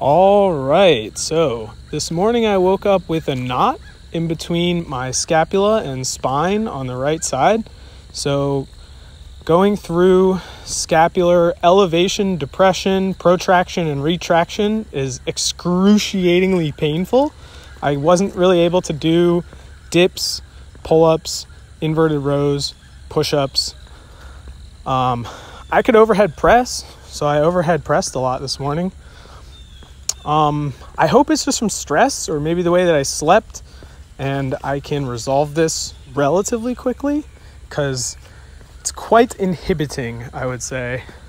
All right, so this morning I woke up with a knot in between my scapula and spine on the right side. So going through scapular elevation, depression, protraction, and retraction is excruciatingly painful. I wasn't really able to do dips, pull-ups, inverted rows, push-ups. I could overhead press, so I overhead pressed a lot this morning. I hope it's just from stress or maybe the way that I slept, and I can resolve this relatively quickly because it's quite inhibiting, I would say.